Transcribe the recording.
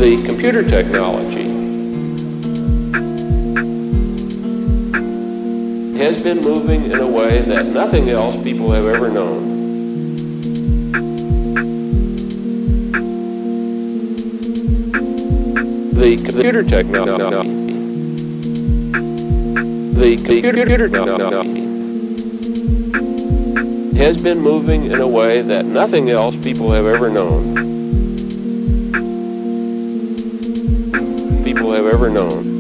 The computer technology has been moving in a way that nothing else people have ever known. The computer technology has been moving in a way that nothing else people have ever known.